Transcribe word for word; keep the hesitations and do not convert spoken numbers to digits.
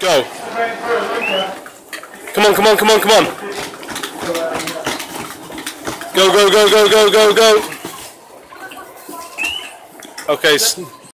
Go. Come on, come on, come on, come on. Go, go, go, go, go, go, go. Okay.